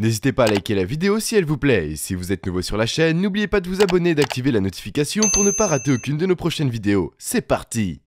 N'hésitez pas à liker la vidéo si elle vous plaît, et si vous êtes nouveau sur la chaîne, n'oubliez pas de vous abonner et d'activer la notification pour ne pas rater aucune de nos prochaines vidéos. C'est parti!